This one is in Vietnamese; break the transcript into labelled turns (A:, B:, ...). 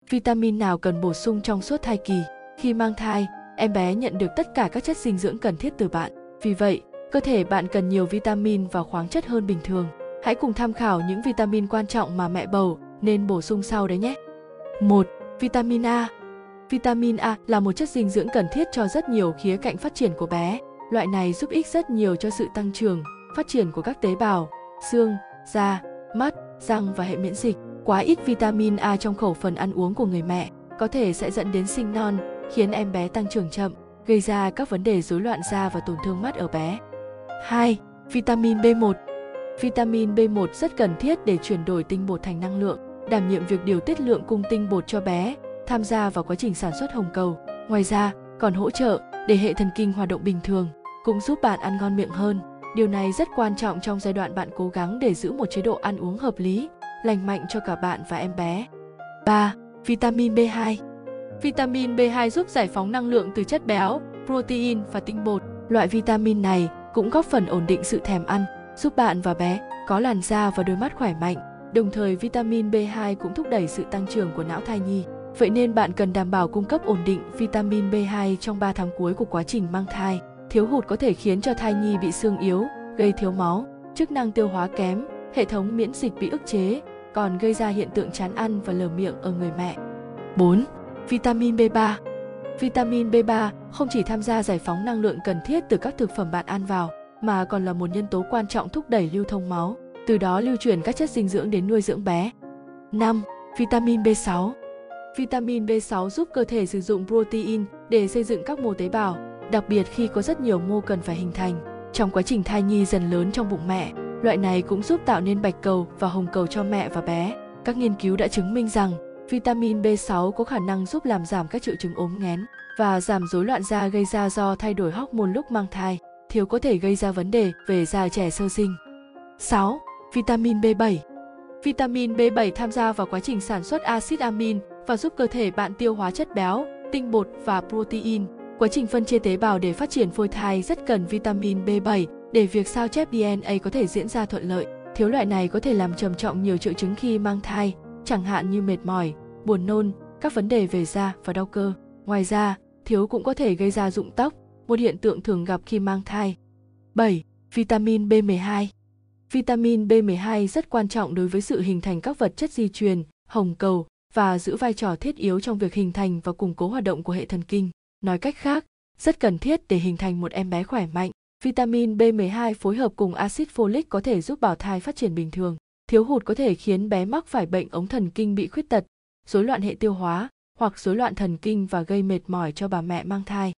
A: Vitamin nào cần bổ sung trong suốt thai kỳ? Khi mang thai, em bé nhận được tất cả các chất dinh dưỡng cần thiết từ bạn. Vì vậy, cơ thể bạn cần nhiều vitamin và khoáng chất hơn bình thường. Hãy cùng tham khảo những vitamin quan trọng mà mẹ bầu nên bổ sung sau đấy nhé. 1. Vitamin A. Vitamin A là một chất dinh dưỡng cần thiết cho rất nhiều khía cạnh phát triển của bé. Loại này giúp ích rất nhiều cho sự tăng trưởng, phát triển của các tế bào, xương, da, mắt, răng và hệ miễn dịch. Quá ít vitamin A trong khẩu phần ăn uống của người mẹ có thể sẽ dẫn đến sinh non, khiến em bé tăng trưởng chậm, gây ra các vấn đề rối loạn da và tổn thương mắt ở bé. 2. Vitamin B1. Vitamin B1 rất cần thiết để chuyển đổi tinh bột thành năng lượng, đảm nhiệm việc điều tiết lượng cung tinh bột cho bé, tham gia vào quá trình sản xuất hồng cầu. Ngoài ra, còn hỗ trợ để hệ thần kinh hoạt động bình thường, cũng giúp bạn ăn ngon miệng hơn. Điều này rất quan trọng trong giai đoạn bạn cố gắng để giữ một chế độ ăn uống hợp lý, lành mạnh cho cả bạn và em bé. 3. Vitamin B2. Vitamin B2 giúp giải phóng năng lượng từ chất béo, protein và tinh bột. Loại vitamin này cũng góp phần ổn định sự thèm ăn, giúp bạn và bé có làn da và đôi mắt khỏe mạnh. Đồng thời vitamin B2 cũng thúc đẩy sự tăng trưởng của não thai nhi. Vậy nên bạn cần đảm bảo cung cấp ổn định vitamin B2 trong 3 tháng cuối của quá trình mang thai. Thiếu hụt có thể khiến cho thai nhi bị xương yếu, gây thiếu máu, chức năng tiêu hóa kém, hệ thống miễn dịch bị ức chế, còn gây ra hiện tượng chán ăn và lở miệng ở người mẹ. 4. Vitamin B3. Vitamin B3 không chỉ tham gia giải phóng năng lượng cần thiết từ các thực phẩm bạn ăn vào, mà còn là một nhân tố quan trọng thúc đẩy lưu thông máu, từ đó lưu chuyển các chất dinh dưỡng đến nuôi dưỡng bé. 5. Vitamin B6. Vitamin B6 giúp cơ thể sử dụng protein để xây dựng các mô tế bào, đặc biệt khi có rất nhiều mô cần phải hình thành. Trong quá trình thai nhi dần lớn trong bụng mẹ, loại này cũng giúp tạo nên bạch cầu và hồng cầu cho mẹ và bé. Các nghiên cứu đã chứng minh rằng vitamin B6 có khả năng giúp làm giảm các triệu chứng ốm nghén và giảm rối loạn da gây ra do thay đổi hormone lúc mang thai. Thiếu có thể gây ra vấn đề về da trẻ sơ sinh. 6. Vitamin B7. Vitamin B7 tham gia vào quá trình sản xuất axit amin và giúp cơ thể bạn tiêu hóa chất béo, tinh bột và protein. Quá trình phân chia tế bào để phát triển phôi thai rất cần vitamin B7 để việc sao chép DNA có thể diễn ra thuận lợi. Thiếu loại này có thể làm trầm trọng nhiều triệu chứng khi mang thai, chẳng hạn như mệt mỏi, buồn nôn, các vấn đề về da và đau cơ. Ngoài ra, thiếu cũng có thể gây ra rụng tóc, một hiện tượng thường gặp khi mang thai. 7. Vitamin B12. Vitamin B12 rất quan trọng đối với sự hình thành các vật chất di truyền, hồng cầu và giữ vai trò thiết yếu trong việc hình thành và củng cố hoạt động của hệ thần kinh. Nói cách khác, rất cần thiết để hình thành một em bé khỏe mạnh. Vitamin B12 phối hợp cùng axit folic có thể giúp bào thai phát triển bình thường. Thiếu hụt có thể khiến bé mắc phải bệnh ống thần kinh bị khuyết tật, rối loạn hệ tiêu hóa hoặc rối loạn thần kinh và gây mệt mỏi cho bà mẹ mang thai.